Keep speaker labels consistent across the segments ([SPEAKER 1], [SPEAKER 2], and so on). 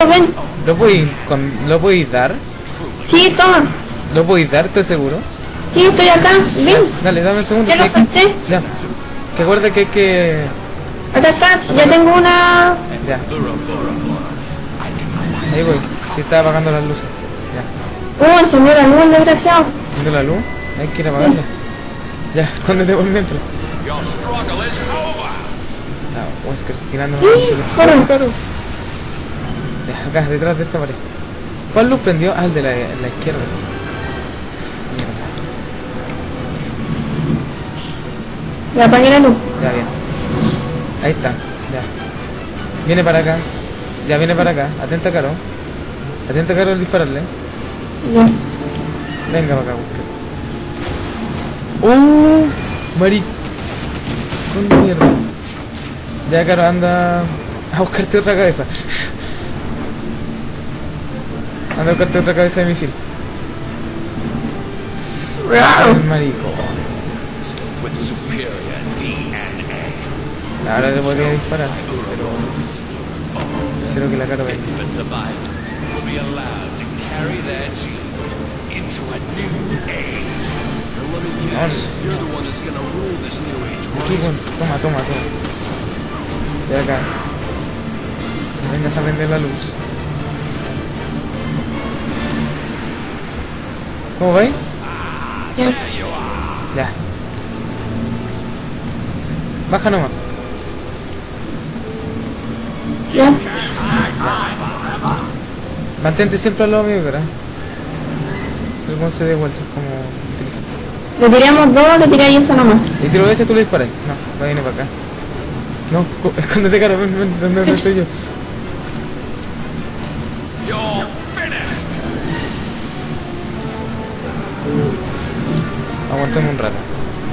[SPEAKER 1] ven.
[SPEAKER 2] ¿Lo podéis dar?
[SPEAKER 1] Sí, toma.
[SPEAKER 2] ¿Lo podéis dar? ¿Estás seguro?
[SPEAKER 1] Sí, estoy acá. Ven.
[SPEAKER 2] Dale, dame un segundo.
[SPEAKER 1] Ya lo solté.
[SPEAKER 2] Ya. Que acuerda que hay que...
[SPEAKER 1] Acá está. Ya tengo una...
[SPEAKER 2] Ya. Ahí voy. Sí, estaba apagando las luces. Ya.
[SPEAKER 1] Encendió la luz, el desgraciado.
[SPEAKER 2] ¿Viendo la luz? Hay que ir a apagarla. Ya, escóndete por dentro. Ah, Wesker tirando una luz.
[SPEAKER 1] Corre.
[SPEAKER 2] Ya, acá, detrás de esta pared. ¿Cuál luz prendió? Ah, el de la izquierda. Mierda.
[SPEAKER 1] Ya apagué la luz.
[SPEAKER 2] Ya, bien. Ahí está. Ya. Viene para acá. Ya viene para acá. Atenta, Caro. Atenta, Caro, al dispararle.
[SPEAKER 1] Ya.
[SPEAKER 2] Venga para acá, Wesker. Mari. Con mierda. Ya, Caro, anda a buscarte otra cabeza. Anda a buscarte otra cabeza de misil. El marico. Ahora le podría disparar, pero quiero que la Caro venga. Aquí, bueno, toma. De acá. Vengas a prender la luz. ¿Cómo veis? Ya. Baja nomás.
[SPEAKER 1] Ya.
[SPEAKER 2] Mantente siempre al lado mío, ¿verdad? El buen se dé vueltas como inteligente.
[SPEAKER 1] Le tiramos dos, le tiráis eso nomás.
[SPEAKER 2] Y tiro ese, tú le disparas. No, va a venir para acá. No, escóndete, Caro, ven, ¿dónde estoy yo? Aguantame un rato.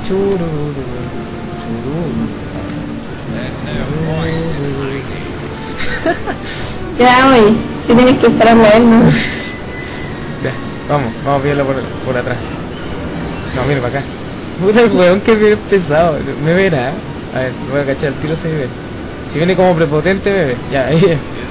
[SPEAKER 1] Ya, oye. Si tienes que dispararle a él, ¿no?
[SPEAKER 2] Ya, vamos a pillarlo por atrás. No, mira para acá. Puta el weón que bien pesado. Me verá. A ver, voy a cachar el tiro si me ve. Si viene como prepotente, me ve. Ya, ahí.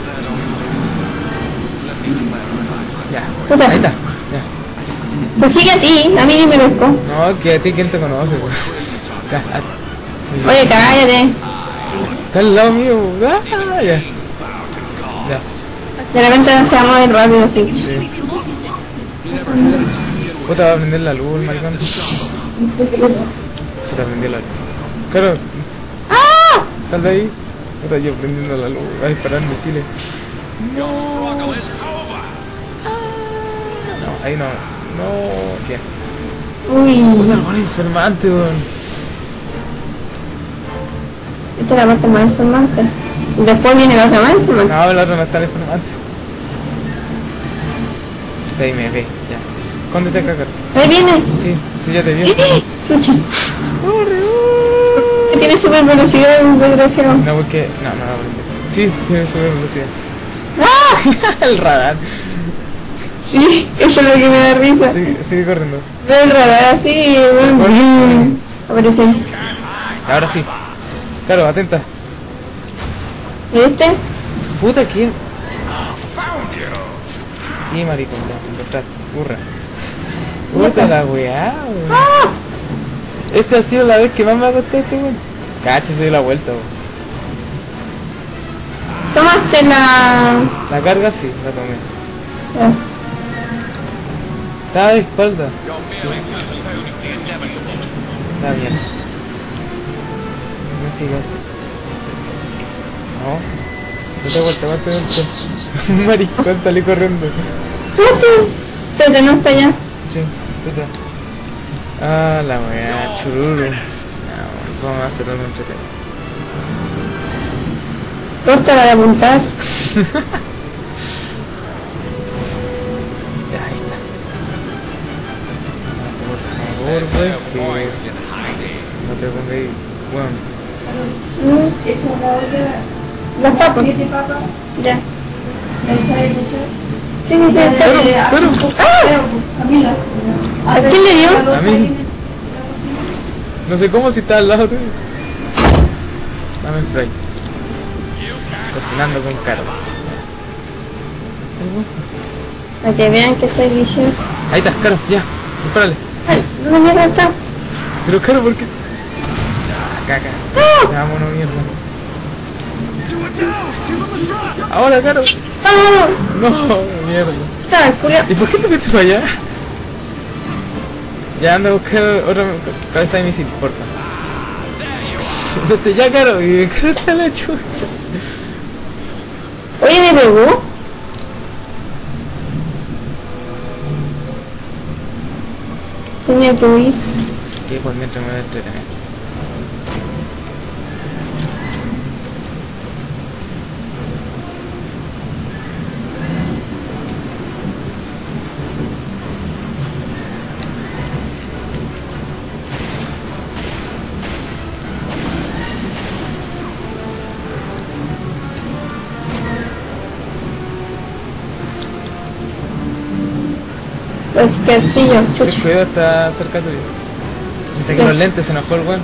[SPEAKER 2] Ya,
[SPEAKER 1] Puta.
[SPEAKER 2] ahí está. Ya.
[SPEAKER 1] Pues sigue a ti, a mí ni me pesco.
[SPEAKER 2] No, que a ti quién te conoce, weón. Ya,
[SPEAKER 1] Oye, cállate.
[SPEAKER 2] está al lado mío. Ah, ya. Ya.
[SPEAKER 1] De repente se va a mover rápido, así.
[SPEAKER 2] Sí. Puta, va a prender la luz, el maricón. Puta, prendió la luz. Claro.
[SPEAKER 1] ¡Ah!
[SPEAKER 2] Sal de ahí. Puta, yo prendiendo la luz. Va a disparar misiles. No. No, ahí no. No. ¿Qué?
[SPEAKER 1] Uy.
[SPEAKER 2] Puta, el buen informante, weón.
[SPEAKER 1] Esta es la parte más informante. Después viene la otra más informante.
[SPEAKER 2] No, la otra no está el informante. De ahí me ve, ya. ¿Cuándo te cagar?
[SPEAKER 1] Ahí viene.
[SPEAKER 2] Sí, ya te vio.
[SPEAKER 1] Chucha. Tiene super velocidad, desgraciado.
[SPEAKER 2] No, porque... No, sí, tiene super velocidad.
[SPEAKER 1] ¡Ah!
[SPEAKER 2] El radar.
[SPEAKER 1] Sí, eso es lo que me da risa.
[SPEAKER 2] Sigue corriendo.
[SPEAKER 1] Veo el radar así, bueno. Aparece.
[SPEAKER 2] Ahora sí. Claro, atenta.
[SPEAKER 1] ¿Viste?
[SPEAKER 2] Puta, ¿quién? Sí, maricón, ya, encontraste. Burra. Puta la weá, weón. Esta ha sido la vez que más me ha costado este weón. Cacha, se dio la vuelta, weón.
[SPEAKER 1] Tomaste la...
[SPEAKER 2] La carga sí, la tomé.
[SPEAKER 1] Ya.
[SPEAKER 2] Estaba de espalda. Está bien. No sigas. No. Date vuelta. Maricón, salí corriendo.
[SPEAKER 1] Espérate, no está allá.
[SPEAKER 2] Sí, puta. Ah, la weá, chururu. No, vamos a hacer algo entretenido.
[SPEAKER 1] Costa la de apuntar.
[SPEAKER 2] Ya, ahí está. Por favor, wey, que no te pongas ahí. Bueno,
[SPEAKER 1] Las papas. Ya. Sí,
[SPEAKER 2] pero,
[SPEAKER 1] ¿A quién le dio?
[SPEAKER 2] a mí. No sé cómo si está al lado tuyo. Dame el fry. Cocinando con Caro.
[SPEAKER 1] Para que vean que soy vicioso.
[SPEAKER 2] Ahí está, Caro, ya, dispárale.
[SPEAKER 1] Ay, ¿dónde mierda está?
[SPEAKER 2] Pero Caro, ¿por qué? Caca. Vámonos, mierda. Ahora, Caro.
[SPEAKER 1] ¡Ah!
[SPEAKER 2] No, mierda.
[SPEAKER 1] Está, culiao.
[SPEAKER 2] ¿Y por qué te fuiste para allá? Ya anda a buscar otra cabeza de misil, porfa. Vete ya, Caro, y Caro está la chucha.
[SPEAKER 1] Oye, ¿me pegó? Tenía que huir.
[SPEAKER 2] Que pues mientras me voy a entretener.
[SPEAKER 1] Pues que sí, yo,
[SPEAKER 2] El
[SPEAKER 1] chucha.
[SPEAKER 2] cuidado está cerca tuyo. Me saqué
[SPEAKER 1] Ya.
[SPEAKER 2] los lentes, se enojó el weón.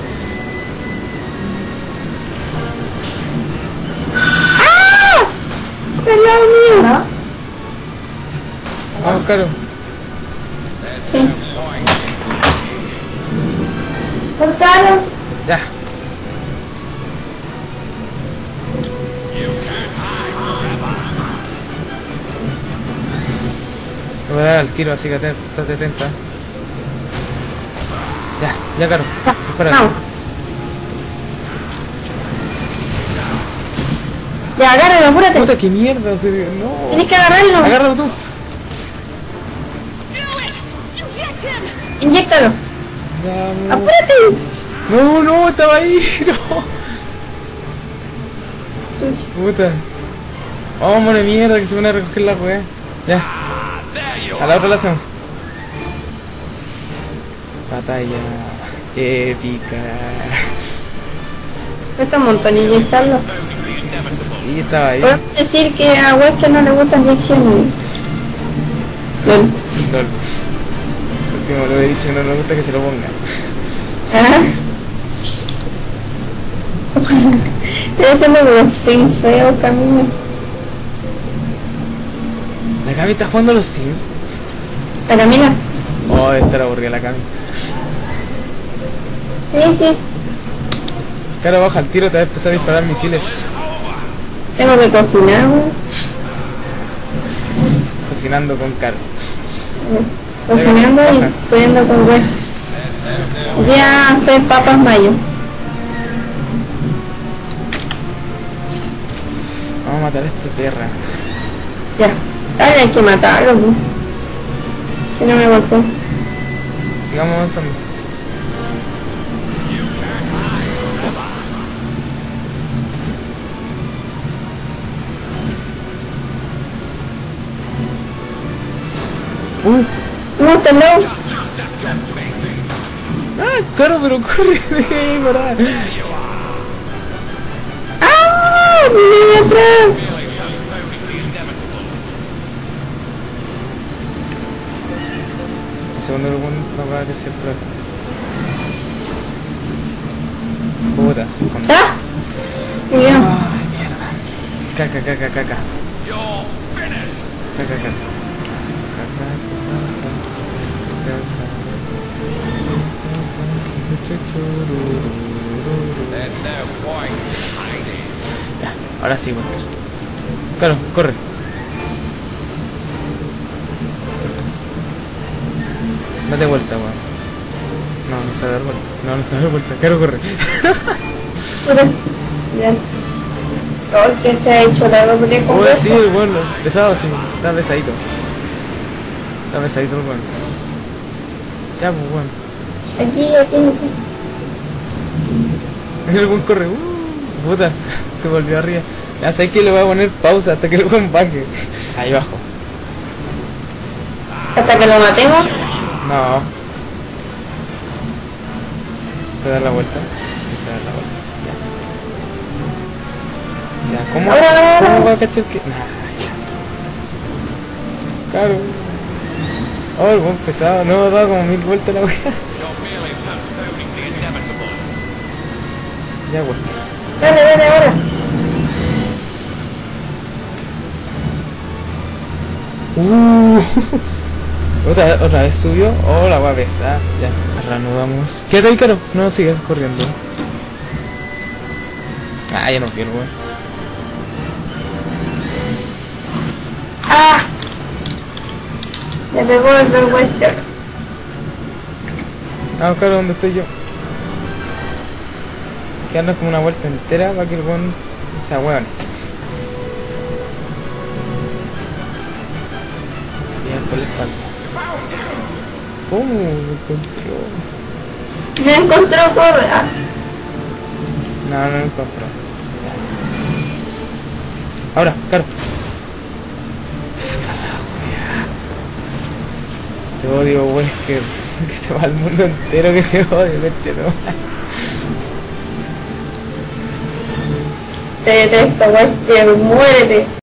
[SPEAKER 1] ¡Al lado mío! ¿No?
[SPEAKER 2] Vamos, Caro.
[SPEAKER 1] Sí. ¿Cortaron?
[SPEAKER 2] Ya. Te voy a dar al tiro, así que estate atenta. Ya, Caro. Espera.
[SPEAKER 1] Vamos. Ya, agárralo, apúrate.
[SPEAKER 2] Puta, qué mierda, no.
[SPEAKER 1] Tienes que agarrarlo.
[SPEAKER 2] Agárralo tú.
[SPEAKER 1] Inyéctalo.
[SPEAKER 2] Vamos.
[SPEAKER 1] Apúrate.
[SPEAKER 2] No, estaba ahí. No.
[SPEAKER 1] Chucha.
[SPEAKER 2] Puta. Vamos de mierda que se van a recoger la weá. Ya. A la otra la hacemos. Batalla épica.
[SPEAKER 1] Cuesta un montón inyectarlo.
[SPEAKER 2] Sí, estaba ahí.
[SPEAKER 1] Puedo decir que a Wesker no le gustan inyecciones. Lol.
[SPEAKER 2] Lol. Último lo he dicho que no le gusta que se lo ponga.
[SPEAKER 1] Ah. Estoy haciendo como sin feo camino.
[SPEAKER 2] ¿La Cami está jugando a los Sims?
[SPEAKER 1] ¿La Camila?
[SPEAKER 2] Oh, debe estar aburrida la Cami.
[SPEAKER 1] Sí.
[SPEAKER 2] Claro, baja el tiro, te va a empezar a disparar misiles.
[SPEAKER 1] Tengo que cocinar, güey.
[SPEAKER 2] Cocinando con Caro.
[SPEAKER 1] Cocinando y poniendo con güey. Voy a hacer papas mayo.
[SPEAKER 2] Vamos a matar a esta perra.
[SPEAKER 1] Ya. Dale, hay que matarlo, güey. Si no me golpeo.
[SPEAKER 2] Sigamos avanzando.
[SPEAKER 1] No, te lo.
[SPEAKER 2] Ah, Caro, pero corre, deja de parar.
[SPEAKER 1] ¡Ah! ¡Me atrás!
[SPEAKER 2] Estoy segundo que no va a crecer por acá. Puta, se esconde.
[SPEAKER 1] ¡Ah! Muy bien.
[SPEAKER 2] Ay, mierda. Caca. Caca. Ya, ahora sí, Walker. Claro, corre. Date vuelta, weón. No se va a dar vuelta. No se va a dar vuelta. Claro, corre.
[SPEAKER 1] Pura. Ya. Todo que se ha hecho largo pelea con
[SPEAKER 2] Oye, sí,
[SPEAKER 1] esto.
[SPEAKER 2] bueno, pesado, sí. Está pesadito. Está pesadito el weón. Ya, pues, weón.
[SPEAKER 1] Aquí.
[SPEAKER 2] El weón corre. Puta, se volvió arriba. Ya sé que le voy a poner pausa hasta que el weón baje. Ahí abajo.
[SPEAKER 1] Hasta que lo matemos.
[SPEAKER 2] No. ¿Se da la vuelta? Sí, se da la vuelta. Ya. ¿Cómo va a cachar que...? Nah, ya. Claro. Oh, el buen pesado. No, da como 1000 vueltas la wea. Ya, wey.
[SPEAKER 1] Dale, ahora.
[SPEAKER 2] Otra vez subió. Oh, la voy a pesar. Ya, reanudamos. Quédate ahí, Caro. No sigas corriendo. Ah, ya no quiero, weón.
[SPEAKER 1] ¡Ah! Me pegó el Northwestern.
[SPEAKER 2] Ah, Caro, ¿dónde estoy yo? Que anda como una vuelta entera para que el weón se ahuevan. Bien, por la espalda. ¿Cómo me encontró?
[SPEAKER 1] No encontró cobra.
[SPEAKER 2] No, no lo encontró. Ahora, Caro. Puta la wea. Te odio, wey, que se va al mundo entero que te odio, conchetumare.
[SPEAKER 1] Te detesto, Wesker, muérete.